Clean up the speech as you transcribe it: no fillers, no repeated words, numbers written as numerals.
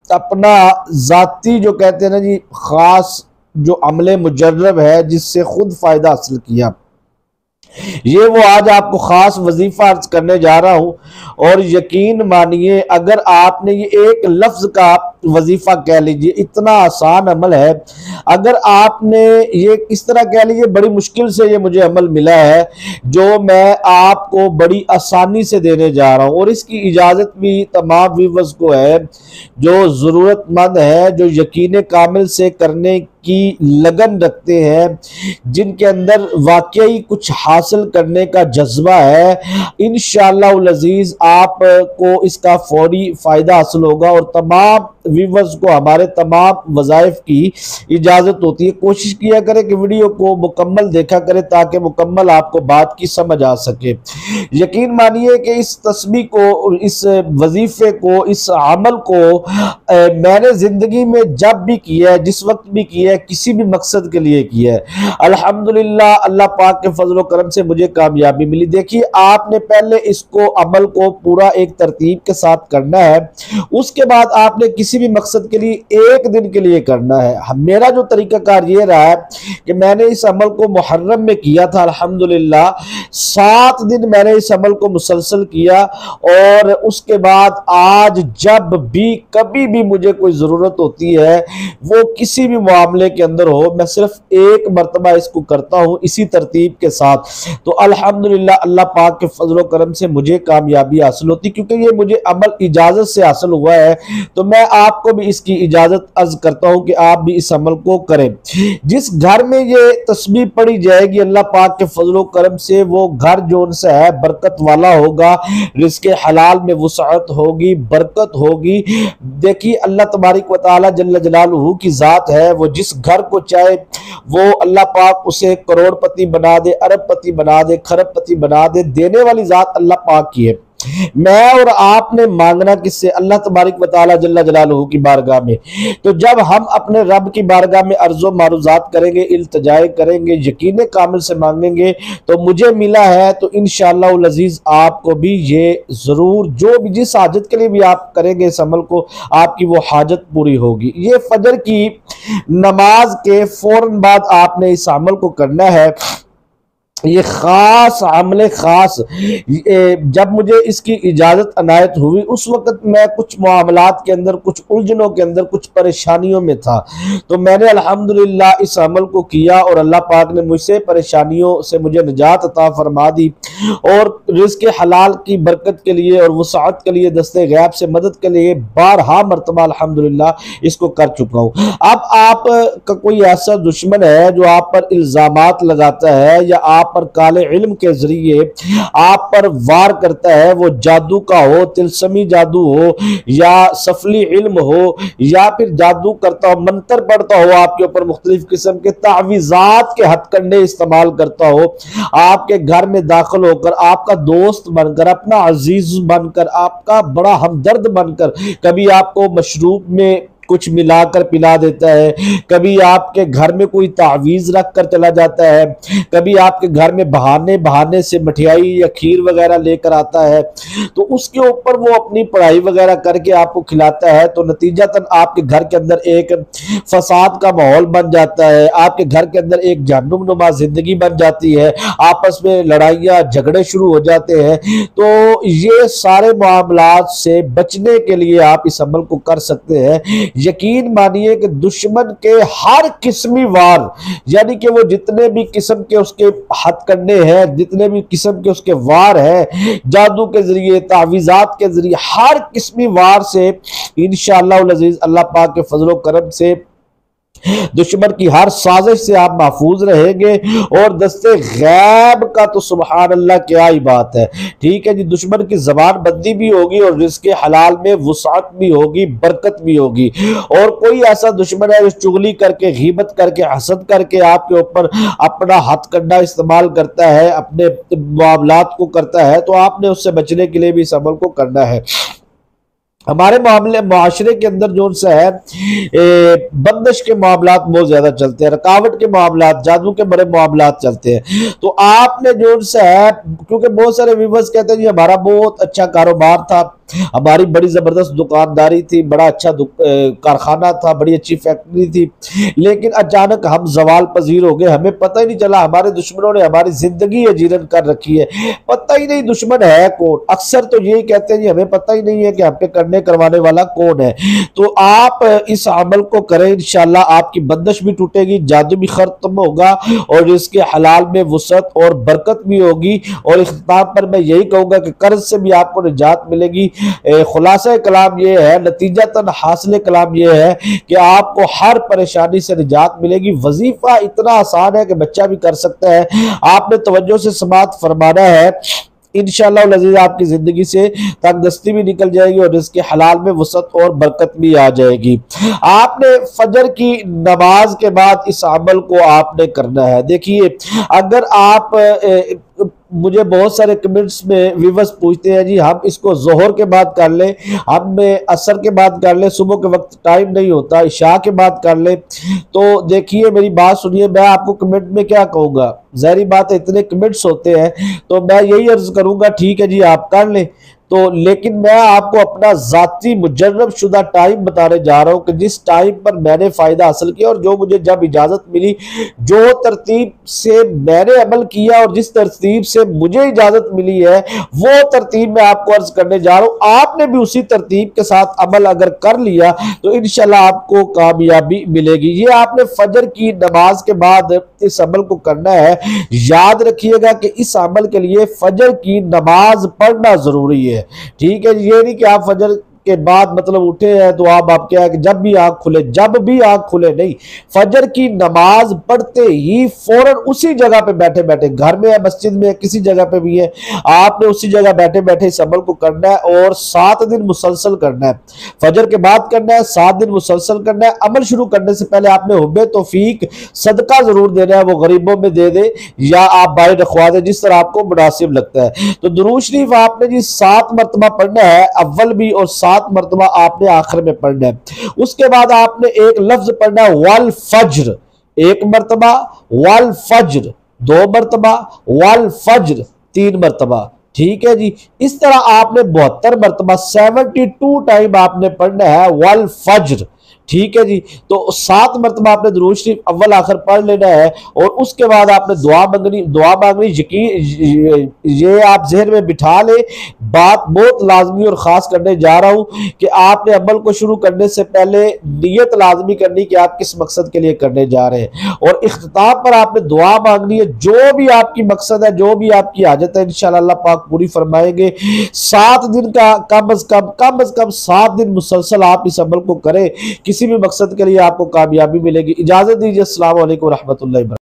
अपना ज़ाती जो कहते हैं ना जी ख़ास जो अमले मुजर्रब है जिससे खुद फ़ायदा हासिल किया, ये वो आज आपको खास वजीफा अर्ज करने जा रहा हूं। और यकीन मानिए अगर आपने ये एक लफ्ज का वजीफा कह लीजिए, इतना आसान अमल है, अगर आपने ये इस तरह कह लीजिए, बड़ी मुश्किल से ये मुझे अमल मिला है जो मैं आपको बड़ी आसानी से देने जा रहा हूं। और इसकी इजाजत भी तमाम व्यूअर्स को है जो जरूरतमंद है, जो यकीन कामिल से करने की लगन रखते हैं, जिनके अंदर वाकई कुछ हासिल करने का जज्बा है। इंशाअल्लाह अज़ीज़ आपको इसका फौरी फायदा हासिल होगा और तमाम व्यूअर्स को हमारे तमाम वज़ाइफ की इजाज़त होती है। कोशिश किया करें कि वीडियो को मुकम्मल देखा करें ताकि मुकम्मल आपको बात की समझ आ सके। यकीन मानिए कि इस तस्बीह को, इस वजीफे को, इस अमल को मैंने ज़िंदगी में जब भी किया है, जिस वक्त भी किया है, किसी भी मकसद के लिए किया है, अल्हम्दुलिल्लाह अल्लाह पाक के फजल करम से मुझे कामयाबी मिली। देखिए आपने पहले इसको अमल को पूरा एक तरतीब के साथ करना है, उसके बाद आपने किसी भी मकसद के लिए एक दिन के लिए करना है। मेरा जो तरीकाकार ये रहा है कि मैंने इस अमल को मुहर्रम में किया था, अल्हम्दुलिल्लाह 7 दिन मैंने इस अमल को मुसलसल किया। और उसके बाद आज जब भी कभी भी मुझे कोई ज़रूरत होती है, वो किसी भी मामले के अंदर हो, मैं सिर्फ एक मरतबा इसको करता हूँ इसी तरतीब के साथ। तो अल्हम्दुलिल्लाह अल्लाह पाक के फजल करम से मुझे कामयाबी हासिल होती, क्योंकि ये मुझे अमल इजाज़त से हासिल हुआ है। तो मैं आपको भी इसकी इजाज़त अर्ज करता हूँ कि आप भी इस अमल को करें। जिस घर में ये तस्बीह पढ़ी जाएगी अल्लाह पाक के फजल करम से, वो घर जो उनसे है बरकत वाला होगा, रिज़्क़े हलाल में वुसअत होगी, बरकत होगी। देखिए अल्लाह तबारक व तआला जल्ल जलालुहू की ज़ात है, वो जिस घर को चाहे वो अल्लाह पाक उसे करोड़पति बना दे, अरबपति बना दे, खरबपति बना दे, देने वाली ज़ात अल्लाह पाक की है। मैं और आपने मांगना किससे? अल्लाह तबारक व तआला जल्ल जलालुहू की बारगाह में। तो जब हम अपने रब की बारगाह में अर्ज़ो मारूज़ात करेंगे, इल्तिजाए करेंगे, यकीन कामिल से मांगेंगे, तो मुझे मिला है तो इंशाअल्लाह अज़ीज़ आपको भी ये ज़रूर, जो भी जिस हाजत के लिए भी आप करेंगे इस अमल को, आपकी वो हाजत पूरी होगी। ये फजर की नमाज के फौरन बाद आपने इस अमल को करना है। ये ख़ास अमल ख़ास, जब मुझे इसकी इजाज़त अनायत हुई उस वक़्त मैं कुछ मामलात के अंदर, कुछ उलझनों के अंदर, कुछ परेशानियों में था, तो मैंने अल्हम्दुलिल्लाह इस अमल को किया और अल्लाह पाक ने मुझसे परेशानियों से मुझे निजात अता फरमा दी। और रिज़्क़े हलाल की बरकत के लिए और वसाअत के लिए, दस्ते गैब से मदद के लिए बारहा मरतबा अल्हम्दुलिल्लाह इसको कर चुका हूँ। अब आप का कोई ऐसा दुश्मन है जो आप पर इल्ज़ामात लगाता है या आप पर काले इल्म के जरिए आप पर वार करता है, वो जादू का हो, तिलस्मी जादू हो या सफली इल्म हो, या फिर जादू करता हो, मंत्र पढ़ता हो, आपके ऊपर मुख्तलिफ किस्म के तावीज़ात के हथकंडे इस्तेमाल करता हो, आपके घर में दाखिल होकर आपका दोस्त बनकर, अपना अजीज बनकर, आपका बड़ा हमदर्द बनकर, कभी आपको मशरूब में कुछ मिलाकर पिला देता है, कभी आपके घर में कोई तावीज़ रख कर चला जाता है, कभी आपके घर में बहाने बहाने से मठियाई या खीर वगैरह लेकर आता है, तो उसके ऊपर वो अपनी पढ़ाई वगैरह करके आपको खिलाता है। तो नतीजतन आपके घर के अंदर एक फसाद का माहौल बन जाता है, आपके घर के अंदर एक जहन्नुमा जिंदगी बन जाती है, आपस में लड़ाइयाँ झगड़े शुरू हो जाते हैं। तो ये सारे मामलात से बचने के लिए आप इस अमल को कर सकते हैं। यकीन मानिए कि दुश्मन के हर किस्मी वार, यानी कि वो जितने भी किस्म के उसके हथकंडे हैं, जितने भी किस्म के उसके वार हैं, जादू के जरिए, तावीज़ात के जरिए, हर किस्मी वार से इंशाअल्लाह अज़ीज़ अल्लाह पाक के फजल करम से, दुश्मन की हर साजिश से आप महफूज रहेंगे। और दस्ते गैब का तो सुबहान अल्लाह क्या ही बात है, ठीक है जी। दुश्मन की जबान बंदी भी होगी और रिज़्क़े हलाल में वुसअत भी होगी, बरकत भी होगी। और कोई ऐसा दुश्मन है जो चुगली करके, गीबत करके, हसद करके आपके ऊपर अपना हथकंडा इस्तेमाल करता है, अपने मामलात को करता है, तो आपने उससे बचने के लिए भी इस अमल को करना है। हमारे मामले माशरे के अंदर जो सा है बंदिश के मामलात बहुत ज्यादा चलते हैं, रुकावट के मामलात, जादू के बड़े मामलात चलते हैं। तो आपने जो सा है, क्योंकि बहुत सारे व्यूअर्स कहते हैं जी हमारा बहुत अच्छा कारोबार था, हमारी बड़ी ज़बरदस्त दुकानदारी थी, बड़ा अच्छा कारखाना था, बड़ी अच्छी फैक्ट्री थी, लेकिन अचानक हम जवाल पजीर हो गए। हमें पता ही नहीं चला, हमारे दुश्मनों ने हमारी जिंदगी अजीरन कर रखी है। पता ही नहीं दुश्मन है कौन। अक्सर तो यही कहते हैं जी हमें पता ही नहीं है कि हम पे करने करवाने वाला कौन है। तो आप इस अमल को करें, इंशाल्लाह आपकी बंदिश भी टूटेगी, जादू भी खत्म होगा और इसके हलाल में वसअत और बरकत भी होगी। और इख्तिताम पर मैं यही कहूंगा कि कर्ज से भी आपको निजात मिलेगी। खुलासा कलाम ये है, नतीजतन हासिल कलाम ये है कि आपको हर परेशानी से निजात मिलेगी। वजीफा इतना आसान है कि बच्चा भी कर सकता है। आपने तवज्जो से समाअत फरमाना है, इंशाअल्लाह अज़ीज़ आपकी जिंदगी से तंगदस्ती भी निकल जाएगी और इसके हलाल में वसअत और बरकत भी आ जाएगी। आपने फजर की नमाज के बाद इस अमल को आपने करना है। देखिए, अगर आप मुझे बहुत सारे कमेंट्स में व्यूअर्स पूछते हैं जी हम इसको जोहर के बाद कर ले, हम असर के बाद कर ले, सुबह के वक्त टाइम नहीं होता, इशा के बाद कर ले। तो देखिए मेरी बात सुनिए, मैं आपको कमेंट में क्या कहूँगा, ज़ाहिर बात है इतने कमेंट्स होते हैं तो मैं यही अर्ज करूँगा ठीक है जी आप कर ले। तो लेकिन मैं आपको अपना जाती मुजर्रब शुदा टाइम बताने जा रहा हूं कि जिस टाइम पर मैंने फ़ायदा हासिल किया और जो मुझे जब इजाज़त मिली, जो तरतीब से मैंने अमल किया और जिस तरतीब से मुझे इजाज़त मिली है वो तरतीब मैं आपको अर्ज करने जा रहा हूं। आपने भी उसी तरतीब के साथ अमल अगर कर लिया तो इंशाल्लाह आपको कामयाबी मिलेगी। ये आपने फजर की नमाज के बाद इस अमल को करना है। याद रखिएगा कि इस अमल के लिए फजर की नमाज पढ़ना ज़रूरी है। ठीक है, ये नहीं कि आप फजर के बाद मतलब उठे हैं तो आप क्या है कि जब भी आंख खुले नहीं, फजर की नमाज पढ़ते ही फौरन उसी जगह पे बैठे बैठे, घर में है, मस्जिद में है, किसी जगह पे भी है, आपने उसी जगह बैठे बैठे इस अमल को करना है और 7 दिन मुसलसल करना है। फजर के बाद करना है, 7 दिन मुसलसल करना है। अमल शुरू करने से पहले आपने हुब्बे तौफीक सदका जरूर देना है, वो गरीबों में दे दे या आप बाहर रखवा दे, जिस तरह आपको मुनासिब लगता है। तो दुरूद शरीफ आपने जी 7 मरतबा पढ़ना है, अव्वल भी, और 7 मरतबा आपने आखिर में पढ़ना है। उसके बाद आपने एक लफ्ज पढ़ना है वल फज्र, 1 मरतबा, वल फज्र 2 मरतबा, वल फज्र 3 मरतबा। ठीक है जी, इस तरह आपने 72 मरतबा 72 टाइम आपने पढ़ना है वल फज्र। ठीक है जी, तो 7 मरतबा आपने दुरूद शरीफ अव्वल आखिर पढ़ लेना है और उसके बाद आपने दुआ मांगनी। यकीन ये आप जहन में बिठा ले, बात बहुत लाजमी और ख़ास करने जा रहा हूँ कि आपने अमल को शुरू करने से पहले नियत लाजमी करनी कि आप किस मकसद के लिए करने जा रहे हैं और इख्तिताम पर आपने दुआ मांगनी है। जो भी आपकी मकसद है, जो भी आपकी हाजत है, इंशाअल्लाह अल्लाह पाक पूरी फरमाएंगे। 7 दिन का कम अज कम 7 दिन मुसलसल आप इस अमल को करें, किसी भी मकसद के लिए आपको कामयाबी मिलेगी। इजाजत दीजिए, अस्सलाम वालेकुम रहमतुल्लाहि।